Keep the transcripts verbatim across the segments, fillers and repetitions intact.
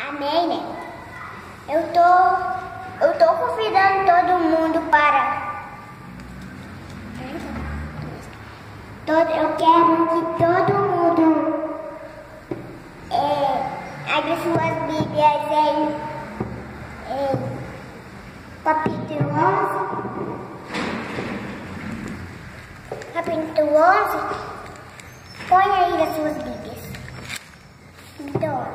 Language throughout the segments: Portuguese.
Amém, né? Eu tô, eu tô convidando todo mundo para... Todo, eu quero que todo mundo é, abra suas Bíblias em, em capítulo onze. Capítulo onze. Põe aí as suas Bíblias. Então,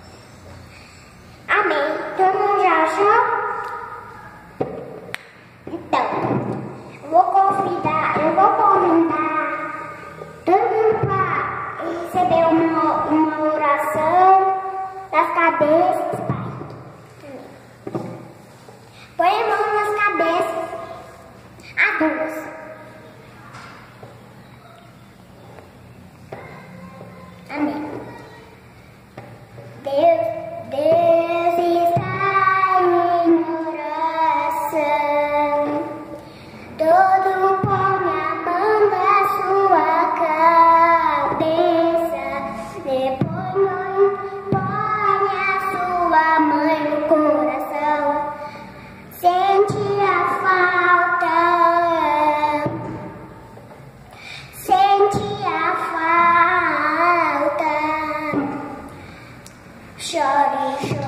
amém. Todo mundo já achou? Então, eu vou convidar, eu vou convidar todo mundo para receber uma, uma oração das cabeças, Pai. Põe a mão nas cabeças, as duas. Amém. Deus, Deus está em oração. Todo põe a mão na sua cabeça. Depois põe a sua mãe no coração. Sente a falta. Sente a falta. Chore, chore.